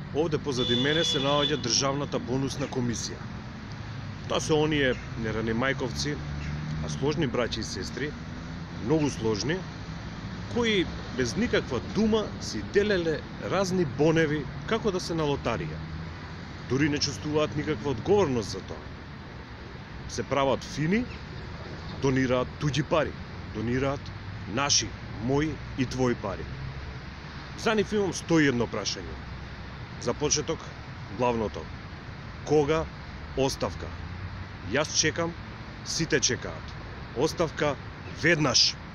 Овде позади мене се наоѓа Државната бонусна комисија. Тоа се оние нерани мајковци, а сложни браќи и сестри, многу сложни, кои без никаква дума си делеле разни боневи како да се на лотарија. Дури не чувствуваат никаква одговорност за тоа. Се прават фини, донираат туѓи пари, донираат наши, мои и твои пари. За нив имам 101 прашање. За почеток, главното. Кога оставка? Јас чекам, сите чекаат. Оставка веднаш.